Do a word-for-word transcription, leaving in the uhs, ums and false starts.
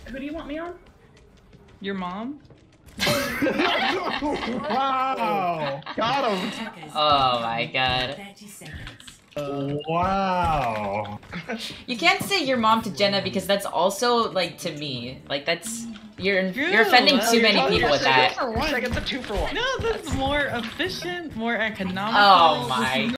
Who do you want me on? Your mom? Wow! Got him! Oh my god. Wow! You can't say your mom to Jenna because that's also like to me. Like that's you're True. you're offending Well, too you're many talking people with that. For one. It's like it's a two for one. No, that's more efficient, more economical. Oh my